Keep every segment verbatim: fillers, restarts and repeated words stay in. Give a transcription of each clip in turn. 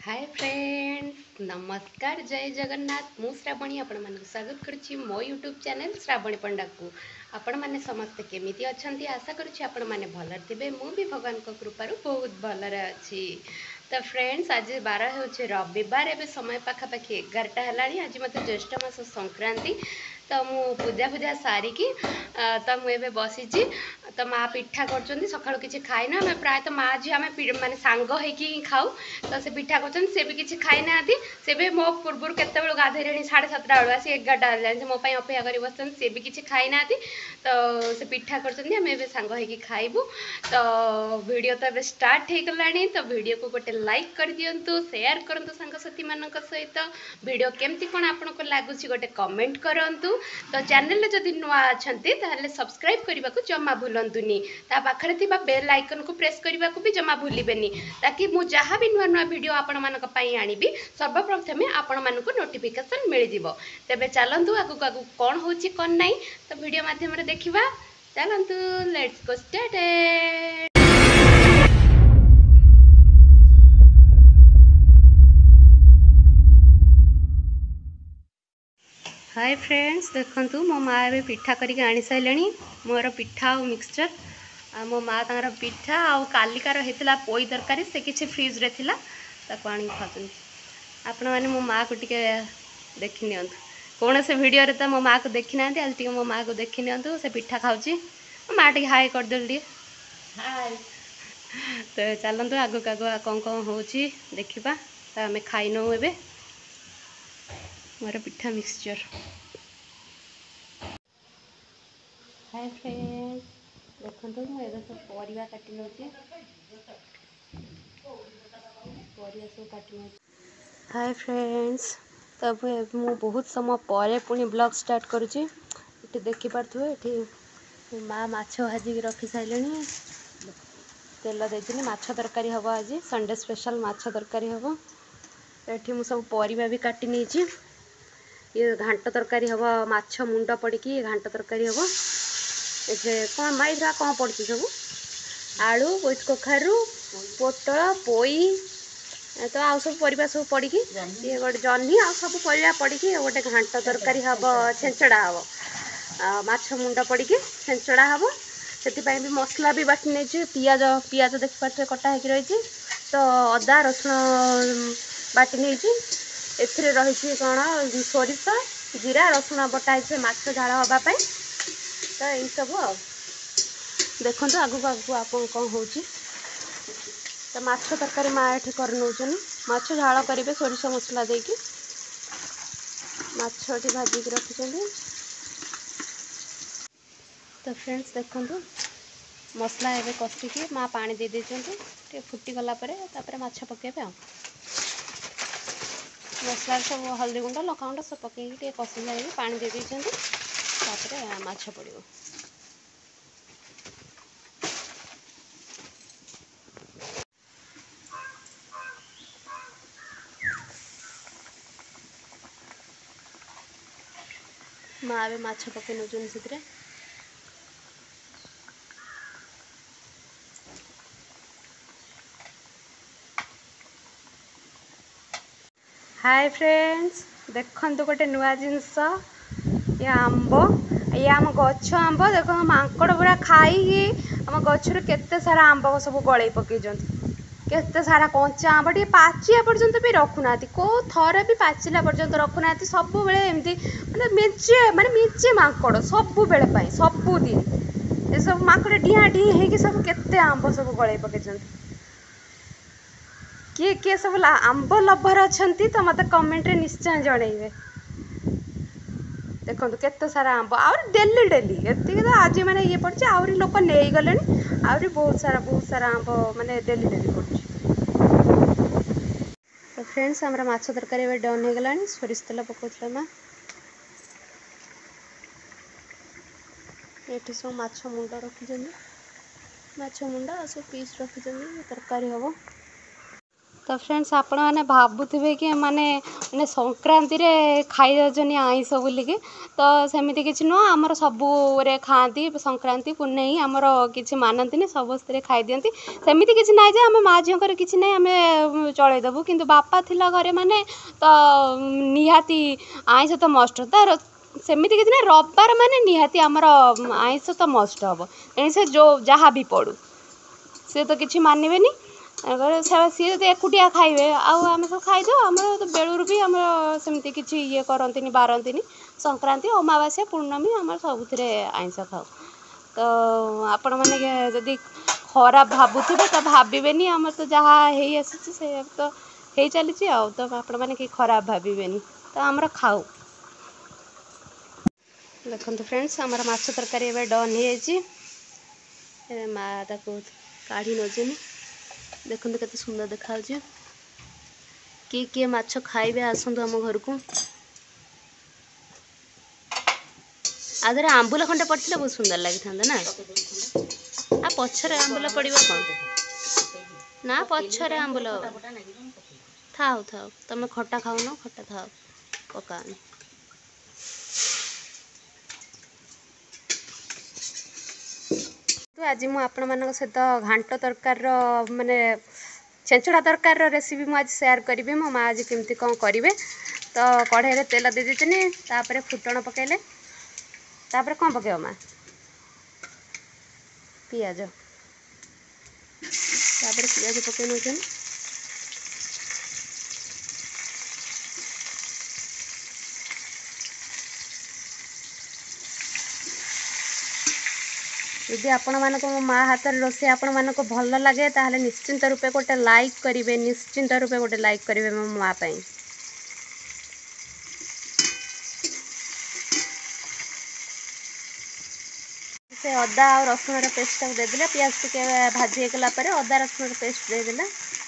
Hi friends, नमस्कार, जय जगन्नाथ। मु श्रावणी आपण मानक स्वागत करुच्ची मो यूट्यूब चैनल श्रावणी पंडा को। आपण माने समस्त केमिति अछंती आशा करुच्ची आपण माने भलर थिबे। मु भी भगवान को कृपारु बहुत भलरे अछि। तो फ्रेंड्स, आज बार होचे रविवार, एबे समय पाखापाखि एगारटा हेलाणी। आज मते ज्येष्ठ मास संक्रांति। तो मु पूजा पूजा सारिकी तो मुझे बसी तो माँ पिठा कर सका किसी खाईना आम प्राय तो माँ झी आम मैंने सांग होगी खाऊ। तो से पिठा कर से भी किसी खाई ना से भी मो पूर्व के गाधे साढ़े सातटा बेलू आसी एगारटा हेल्ला मो अपेक्षा कर बस सी भी किसी खाई ना तो से पिठा कर सांग होगी खाइबू। तो वीडियो तो ए स्टार्ट हो गलानी। तो वीडियो को गोटे लाइक कर दिंतु, शेयर करंतु सांगसाथी मान सहित। वीडियो केमती कौन आपको लगुच गोटे कमेंट करंतु। तो चैनल जदि नुआ अच्छी ताहले सब्सक्राइब करने को जमा भूलंतुनी। ता पाखरे थिबा बेल आइकन को प्रेस करने को भी जमा भूलिबेनी, ताकि मु जहाँ भी नुआ नुआ वीडियो आपण मानक पई आनिबी सर्वप्रथमे आपण मानक नोटिफिकेशन मिल जिवो। तेबे चलंतु आगु आगु कोन होची कोन नाही तो वीडियो माध्यम रे देखिबा। चलंतु, let's go started. Hi friends, देखंतु मो माँ ए पिठा करके आनी सारे। मोर पिठा और मिक्सचर आ मो माँ तार पिठा आउ कालिकार होता पोई तरकारी से किसी फ्रिज रे थिला ताको आनी खाचन। आपण मैंने मो माँ को टिके देखि नियंतु। कौन से वीडियो रे तो मो माँ को देखि ना आज टिके मो माँ को देखि नियंतु। से पिठा खाऊची। माँ टिके हाय कर देल टिके हाय। तो चलंतु आगु आगु कौन कौन होची देखिबा। तो आमे खाई नौ एबे मोर पिठा मिक्सचर। हाय फ्रेंड्स, देखो मुझे सब परिवा काटी नौ परिवा सब काटी नौ। हाय फ्रेंड्स, तब मु बहुत समय पर पुणी ब्लॉग स्टार्ट करुँची। ये देखिपे ये माँ माछ भाजिक रखी सारे। तेल देती माछ तरकारी हम आज संडे स्पेशल माछ तरकारी हम। ये मुझ सब परिवा भी काटी नहीं। ये घांट तरकारी हम, माछ मुंड पड़ी घांट तरकारी हम। ये कौन माँ इधर कौन पड़ी सब आलू बोईत कखारू पोटल पोई तो आउ सब परिवा सब पड़ी ये गोटे जह्नी आ सब परिवा पड़ी गोटे घांट तरकारी हम। छेंचड़ा हम, माछ मुंड पड़ी छेंचड़ा हम। से भी मसला भी बाटी नहीं। पियाज पियाज देख पारे कटा हो रही। तो अदा रसुण बाटी नहीं। एथिरे रही कौन सोरिष जीरा रसुण बटा माछ झाड़ हाँपाई। तो यही सब आ देखो आगू आगू आप कौन हो। तो माछ तरकारी माँ ये कर नौचन। माछ झाड़ करेंगे सोरिष मसला देकी माछ ये भाजिक रखिंट। तो फ्रेंड्स देखो मसला एवं कषिकी माँ पानी दे देते फुटी गला माछ पकेबे। मसला सब हल्दी गुंड लका गुंड सब पकईकि कषि सारे पानी दे देते माछ पड़ो। माँ भी माछ पकई नौचन से। हाय फ्रेंड्स, देखो गोटे नुआ जिनस ये आंब। ये आम गछ आंब देखो मांकड़ पूरा खाई आम गचर केते सारा आंब सब गले पकई केते सारा कंचा आंब टे पाचिया पर्यंत भी रखुना को थरे भी पाचिला पर्यंत रखुना सब बेले एमती माने मेचे माने मेचे मांकड़ सब बेले सबुदिन ये सब मांकड़ डिया डी है सब केते आंब सब गले पकई। किए किए सब आंब लभर अच्छा तो मत कमेंट रे निश्चय जनइबे। देखो केते सारा आंब आ डेली डेली एति तो आज मैंने ये पड़ी आहरी लोक नहीं गले आहरी बहुत सारा बहुत सारा आंब मैंने डेली डेली पड़ी। तो फ्रेंड्स हमारा माछ तरकारी ए डन हो गला। सोरिष तेल पकाउला माँ। ये सब माछ मुंड रखी माछ मुंड आ सब पीस रखी तरकारी हम। तो फ्रेंड्स आपण मैंने भावुवे कि माने ମାନେ ସଂକ୍ରାନ୍ତିରେ ଖାଇଯାଉଛନ୍ତି ଆଇଁଷ ବୋଲିକି। ତ ସେମିତି କିଛି ନୁହଁ, ଆମର ସବୁରେ ଖାଆନ୍ତି। ସଂକ୍ରାନ୍ତି ପୁନେଇ ଆମର କିଛି ମାନନ୍ତିନି, ସମସ୍ତେ ଖାଇଦିଅନ୍ତି। ସେମିତି କିଛି ନାହିଁ ଯେ ଆମେ ମା ଝିଅଙ୍କର କିଛି ନାହିଁ ଆମେ ଚଳେଇଦେବୁ, କିନ୍ତୁ ବାପା ଥିଲା ଘରେ ମାନେ ତ ନିହାତି ଆଇଁଷ ତ ମଷ୍ଟ। ତ ସେମିତି କିଛି ନାହିଁ, ରବିବାର ମାନେ ନିହାତି ଆମର ଆଇଁଷ ତ ମଷ୍ଟ ହେବ। ଏଣି ସେ ଯେଉଁ ଯାହା ବି ପଡ଼ୁ ସିଏ ତ କିଛି ମାନିବେନି। ସିଏ ଯଦି ଏକୁଟିଆ ଖାଇବେ ଆଉ ଆମେ ସବୁ ଖାଇଦେଉ। ଆମର ବେଳୁରୁ ବି ଆମର ସେମିତି କିଛି ଇଏ କରନ୍ତିନି, ବାରନ୍ତିନି। ସଂକ୍ରାନ୍ତି, ଅମାବାସ୍ୟା, ପୂର୍ଣ୍ଣମୀ ଆମର ସବୁଥିରେ ଆଇଁଷ ଖାଉ। ତ ଆପଣମାନେ ଯଦି ଖରାପ ଭାବୁଥିବେ ତ ଭାବିବେନି, ଆମର ତ ଯାହା ହେଇ ଆସିଛି ସେ ତ ହେଇ ଚାଲିଛି ଆଉ। ତ ଆପଣମାନେ କେହି ଖରାପ ଭାବିବେନି, ତ ଆମର ଖାଉ। ଦେଖନ୍ତୁ ଫ୍ରେଣ୍ଡସ୍, ଆମର ମାଛ ତରକାରୀ ଏବେ ଡନ୍ ହେଇଯାଇଛି। ଏବେ ମା ତାକୁ କାଢ଼ି ନେଉଛନ୍ତି। ଦେଖନ୍ତୁ କେତେ ସୁନ୍ଦର ଦେଖାଯାଉଛି। କିଏ କିଏ ମାଛ ଖାଇବେ ଆସନ୍ତୁ ଆମ ଘରକୁ। ଆଉ ଧର ଆମ୍ବୁଲ ଖଣ୍ଡେ ପଡ଼ିଥିଲେ ବହୁତ ସୁନ୍ଦର ଲାଗିଥାନ୍ତା ନା। ଆଉ ପଛରେ ଆମ୍ବୁଲ ପଡ଼ିବ କ'ଣ? ନା ପଛରେ ଆମ୍ବୁଲ ଥାଉ ଥାଉ, ତମେ ଖଟା ଖାଉନ, ଖଟା ଥାଉ, ପକାନି। ତ ଆଜି ମୁଁ ଆପଣମାନଙ୍କ ସହିତ ଘାଣ୍ଟ ତରକାରୀର ମାନେ ଛେଞ୍ଚଡ଼ା ତରକାରୀର ରେସିପି ମୁଁ ଆଜି ସେୟାର କରିବି। ମୋ ମା ଆଜି କେମିତି କ'ଣ କରିବେ। ତ କଢ଼େଇରେ ତେଲ ଦେଇ ଦେଇଥିଲି, ତାପରେ ଫୁଟଣ ପକାଇଲେ। ତାପରେ କ'ଣ ପକାଇବ ମା? ପିଆଜ। ତାପରେ ପିଆଜ ପକାଇ ନେଉଛନ୍ତି। ଯଦି ଆପଣମାନଙ୍କୁ ମୋ ମା ହାତରେ ରୋଷେଇ ଆପଣମାନଙ୍କୁ ଭଲ ଲାଗେ ତାହେଲେ ନିଶ୍ଚିନ୍ତ ରୂପେ ଗୋଟେ ଲାଇକ୍ କରିବେ, ନିଶ୍ଚିନ୍ତ ରୂପେ ଗୋଟେ ଲାଇକ୍ କରିବେ ମୋ ମା ପାଇଁ। ସେ ଅଦା ଆଉ ରସୁଣର ପେଷ୍ଟଟାକୁ ଦେଇଦେଲେ, ପିଆଜ ଟିକେ ଭାଜି ହେଇଗଲା ପରେ ଅଦା ରସୁଣର ପେଷ୍ଟ ଦେଇଦେଲେ,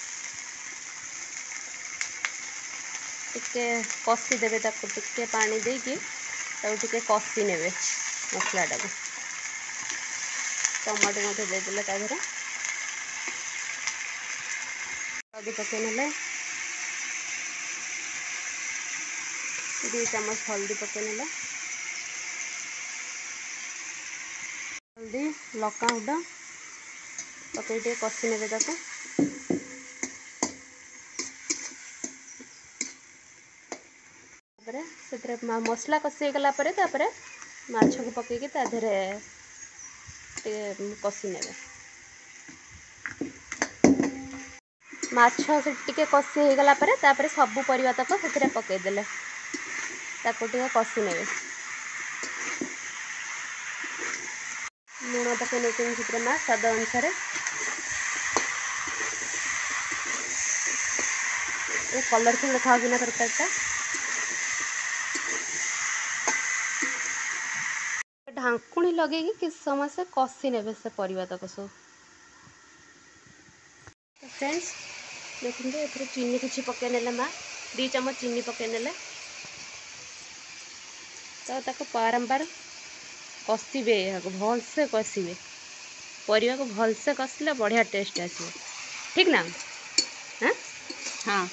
ଟିକେ କଷି ଦେବେ। ତାକୁ ଟିକେ ପାଣି ଦେଇକି ତାକୁ ଟିକେ କଷି ନେବେ ମସଲାଟାକୁ। ଟମାଟୋ ମଧ୍ୟ ଦେଇଦେଲେ ତା ଦେହରେ, ହଳଦୀ ପକାଇ ନେଲେ, ଦୁଇ ଚାମଚ ହଳଦୀ ପକାଇ ନେଲେ, ହଳଦୀ ଲଙ୍କା ଗୁଣ୍ଡ ପକାଇ ଟିକେ କଷି ନେବେ ତାକୁ। ତାପରେ ସେଥିରେ ମସଲା କଷି ହେଇଗଲା ପରେ ତାପରେ ମାଛକୁ ପକାଇକି ତା ଦେହରେ ଟିକେ କଷି ନେବେ। ମାଛ ସେ ଟିକେ କଷି ହେଇଗଲା ପରେ ତାପରେ ସବୁ ପରିବା ତକ ସେଥିରେ ପକାଇଦେଲେ, ତାକୁ ଟିକେ କଷି ନେବେ। ଲୁଣ ପକାଇ ନେଉଛନ୍ତି ସେଥିରେ ମା ସ୍ୱାଦ ଅନୁସାରେ। ଏ କଲରଫୁଲ୍ ଦେଖାଯାଉଛି ନା ତରକାରୀଟା। ଢାଙ୍କୁଣି ଲଗେଇକି କିଛି ସମୟ ସେ କଷି ନେବେ ସେ ପରିବା ତକ ସବୁ। ଫ୍ରେଣ୍ଡସ୍ ଦେଖନ୍ତୁ ଏଥିରେ ଚିନି କିଛି ପକାଇ ନେଲେ ମା, ଦୁଇ ଚାମଚ ଚିନି ପକାଇ ନେଲେ। ତ ତାକୁ ବାରମ୍ବାର କଷିବେ, ଏହାକୁ ଭଲସେ କଷିବେ। ପରିବାକୁ ଭଲସେ କଷିଲେ ବଢ଼ିଆ ଟେଷ୍ଟ ଆସିବ, ଠିକ୍ ନା? ହଁ ହଁ।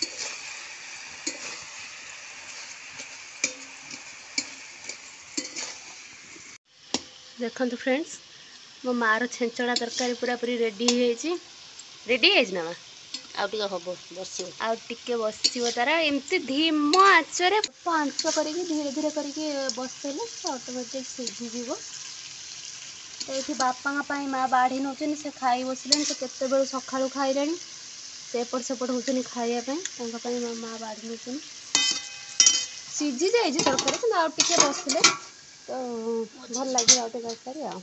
ଦେଖନ୍ତୁ ଫ୍ରେଣ୍ଡସ୍, ମୋ ମାଆର ଛେଞ୍ଚଡ଼ା ତରକାରୀ ପୁରାପୁରି ରେଡ଼ି ହେଇଯାଇଛି। ରେଡ଼ି ହେଇଯାଇଛି ନା ମା? ଆଉ ଟିକେ ହବ, ବସିବ। ଆଉ ଟିକେ ବସିବ ତାର। ଏମିତି ଧିମ ଆଞ୍ଚରେ ଆଞ୍ଚ କରିକି ଧୀରେ ଧୀରେ କରିକି ବସେଇଲେ ସେ ଅଟୋମେଟିକ୍ ସିଝିଯିବ। ତ ଏଠି ବାପାଙ୍କ ପାଇଁ ମା ବାଢ଼ି ନେଉଛନ୍ତି, ସେ ଖାଇ ବସିଲେଣି। ସେ କେତେବେଳୁ ସକାଳୁ ଖାଇଲେଣି, ସେ ଏପଟ ସେପଟ ହେଉଛନ୍ତି ଖାଇବା ପାଇଁ। ତାଙ୍କ ପାଇଁ ମୋ ମା ବାଢ଼ି ନେଉଛନ୍ତି। ସିଝି ଯାଇଛି ତରକାରୀ, କିନ୍ତୁ ଆଉ ଟିକେ ବସିଲେ ତ ଭଲ ଲାଗିବ ଆଉ ଟିକେ ତରକାରୀ ଆଉ।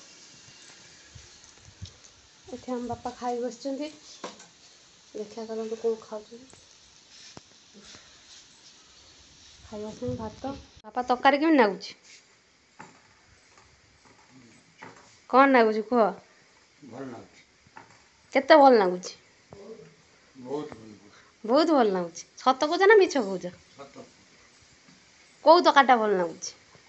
ଏଠି ଆମ ବାପା ଖାଇ ବସିଛନ୍ତି, ଦେଖିବା କରନ୍ତୁ କ'ଣ ଖାଉଛନ୍ତି। ଖାଇ ବସିଛନ୍ତି ଭାତ। ବାପା ତରକାରୀ କେମିତି ଲାଗୁଛି? କ'ଣ ଲାଗୁଛି କୁହ? ଭଲ ଲାଗୁଛି। କେତେ ଭଲ ଲାଗୁଛି? ବହୁତ ଭଲ ଲାଗୁଛି। ସତ କହୁଛ ନା ମିଛ କହୁଛ? କେଉଁ ତରକାରୀଟା ଭଲ ଲାଗୁଛି?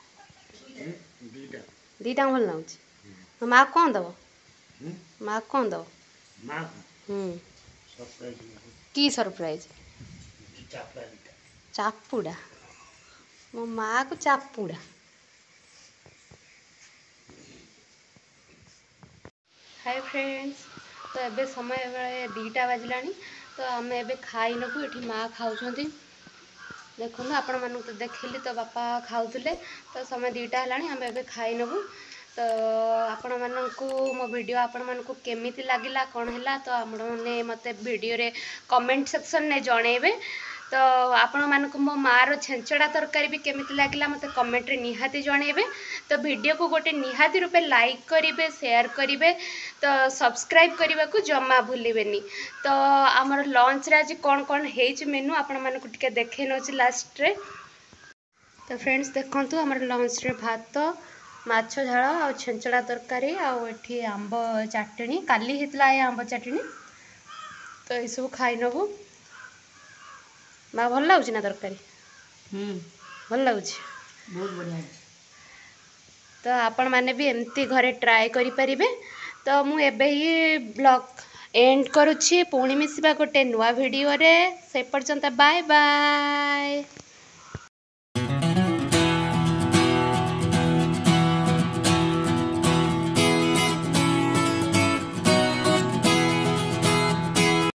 ଦୁଇଟା ଭଲ ଲାଗୁଛି। ମା କ'ଣ ଦେବ? ମା କ'ଣ ଦେବ? ହୁଁ, କି ସରପ୍ରାଇଜ୍? चापुड़ा मो माँ को चापुड़ा। हाय फ्रेंड्स, तो एबे समय बेले दीटा बाजिला तो आम एबे खाई नबू। ये माँ खाऊँ देखो आपण मानू तो देखिली तो बापा खाऊले तो समय दीटा है आम एबे खाई नबू। तो आपण मानू मो वीडियो आपण मानू केमिति लगिला कौन है तो आपने मते वीडियो रे कमेंट सेक्शन ने जणेबे। तो आपण मानू मो मार छेंचड़ा तरकारी भी केमिति लगिला मते कमेंट रे निहाती जणेबे। तो वीडियो को गोटे निहाती रूपे लाइक करिवे, शेयर करिवे, तो सब्सक्राइब करने को जमा भूलिबेनी। तो आमर लंच रे आज कौन कौन हेच मेनू आपण मानू टिके देखे नोच लास्ट रे। तो फ्रेंड्स देखंतु हमर लंच रे भात, माछ झाल आ छेंचड़ा तरकारी आठी आंब चटनी काली हेतला ए आंब चटनी। तो ये सब खाई नबू। माँ भल लगुच ना तरकारी? हम्म भल लगुच, बहुत बढ़िया। तो आपण माने भी एमती घरे ट्राए करि परिबे। तो मु एबे ही ब्लॉग एंड करुछि, पुणी मिसिबा गोटे नुआ वीडियो रे। से पर्यंत बाय बाय।